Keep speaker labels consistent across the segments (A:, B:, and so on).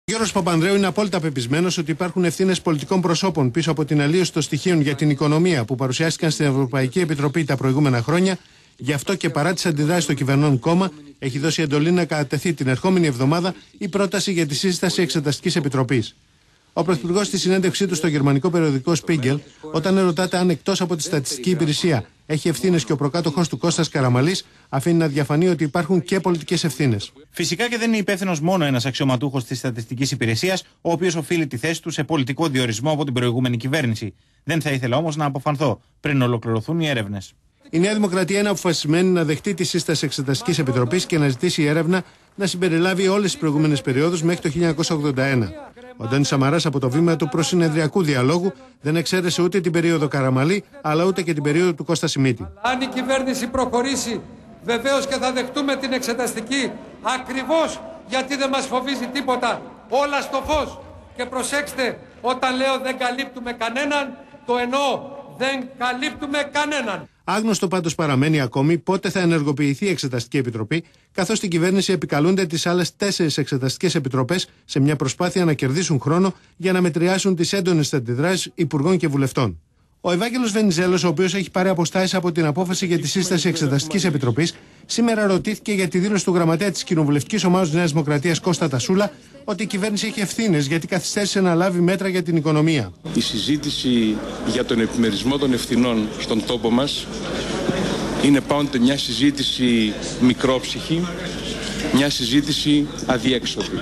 A: Ο Γιώργος Παπανδρέου είναι απόλυτα πεπισμένος ότι υπάρχουν ευθύνες πολιτικών προσώπων πίσω από την αλλίωση των στοιχείων για την οικονομία που παρουσιάστηκαν στην Ευρωπαϊκή Επιτροπή τα προηγούμενα χρόνια. Γι' αυτό και παρά τις αντιδράσεις στο κυβερνών κόμμα, έχει δώσει εντολή να κατατεθεί την ερχόμενη εβδομάδα η πρόταση για τη σύσταση Εξεταστικής Επιτροπής. Ο Πρωθυπουργός στη συνέντευξή του στο γερμανικό περιοδικό Spiegel, όταν ερωτάται αν εκτός από τη Στατιστική Υπηρεσία έχει ευθύνες και ο προκάτοχος του Κώστας Καραμαλής, αφήνει να διαφανεί ότι υπάρχουν και πολιτικές ευθύνες.
B: Φυσικά και δεν είναι υπεύθυνος μόνο ένας αξιωματούχος της Στατιστικής Υπηρεσίας, ο οποίος οφείλει τη θέση του σε πολιτικό διορισμό από την προηγούμενη κυβέρνηση. Δεν θα ήθελα όμως να αποφανθώ πριν ολοκληρωθούν οι έρευνες.
A: Η Νέα Δημοκρατία είναι αποφασισμένη να δεχτεί τη σύσταση Εξεταστικής Επιτροπής και να ζητήσει η έρευνα να συμπεριλάβει όλες τις προηγούμενες περιόδους μέχρι το 1981. Ο Αντώνης Σαμαράς από το βήμα του προσυνεδριακού διαλόγου δεν εξαίρεσε ούτε την περίοδο Καραμαλή, αλλά ούτε και την περίοδο του Κώστα Σιμίτη.
C: Αν η κυβέρνηση προχωρήσει, βεβαίως και θα δεχτούμε την εξεταστική, ακριβώς γιατί δεν μας φοβίζει τίποτα, όλα στο φως. Και προσέξτε, όταν λέω δεν καλύπτουμε κανέναν, το εννοώ, δεν καλύπτουμε κανέναν.
A: Άγνωστο πάντως παραμένει ακόμη πότε θα ενεργοποιηθεί η Εξεταστική Επιτροπή, καθώς στην κυβέρνηση επικαλούνται τις άλλες 4 εξεταστικές επιτροπές σε μια προσπάθεια να κερδίσουν χρόνο για να μετριάσουν τις έντονες αντιδράσεις υπουργών και βουλευτών. Ο Ευάγγελος Βενιζέλος, ο οποίος έχει πάρει αποστάσεις από την απόφαση για τη σύσταση Εξεταστικής Επιτροπής, σήμερα ρωτήθηκε για τη δήλωση του γραμματέα της κοινοβουλευτικής ομάδας Νέας Δημοκρατίας Κώστα Τασούλα ότι η κυβέρνηση έχει ευθύνες γιατί καθυστέρησε να λάβει μέτρα για την οικονομία.
D: Η συζήτηση για τον επιμερισμό των ευθυνών στον τόπο μας είναι πάντοτε μια συζήτηση μικρόψυχη, μια συζήτηση αδιέξοδη.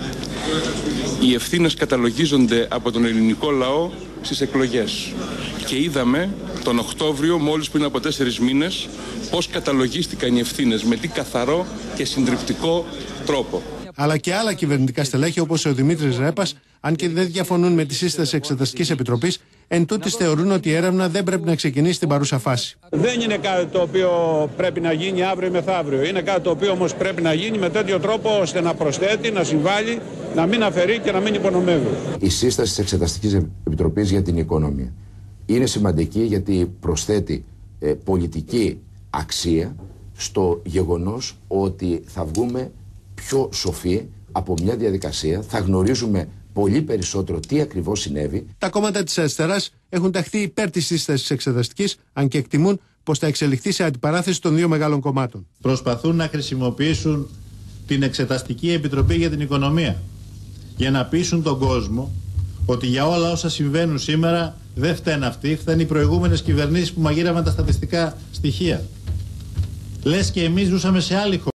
D: Οι ευθύνες καταλογίζονται από τον ελληνικό λαό στις εκλογές. Και είδαμε τον Οκτώβριο, μόλις πριν από 4 μήνες, πώς καταλογίστηκαν οι ευθύνες, με τι καθαρό και συντριπτικό τρόπο.
A: Αλλά και άλλα κυβερνητικά στελέχη όπως ο Δημήτρης Ρέπας, αν και δεν διαφωνούν με τη σύσταση Εξεταστικής Επιτροπής, εν τούτης θεωρούν ότι η έρευνα δεν πρέπει να ξεκινήσει στην παρούσα φάση.
E: Δεν είναι κάτι το οποίο πρέπει να γίνει αύριο ή μεθαύριο. Είναι κάτι το οποίο όμως πρέπει να γίνει με τέτοιο τρόπο ώστε να προσθέτει, να συμβάλλει, να μην αφαιρεί και να μην υπονομεύει.
F: Η σύσταση της Εξεταστικής Επιτροπής για την οικονομία είναι σημαντική γιατί προσθέτει πολιτική αξία στο γεγονός ότι θα βγούμε πιο σοφοί από μια διαδικασία, θα γνωρίζουμε πολύ περισσότερο τι ακριβώς συνέβη.
A: Τα κόμματα της αριστεράς έχουν ταχθεί υπέρ της σύστασης εξεταστικής, αν και εκτιμούν πως θα εξελιχθεί σε αντιπαράθεση των δύο μεγάλων κομμάτων.
G: Προσπαθούν να χρησιμοποιήσουν την Εξεταστική Επιτροπή για την Οικονομία για να πείσουν τον κόσμο ότι για όλα όσα συμβαίνουν σήμερα δεν φταίνουν αυτοί, φταίνουν οι προηγούμενες κυβερνήσεις που μαγείρευαν τα στατιστικά στοιχεία. Λες και εμείς ζούσαμε σε άλλη χώρα.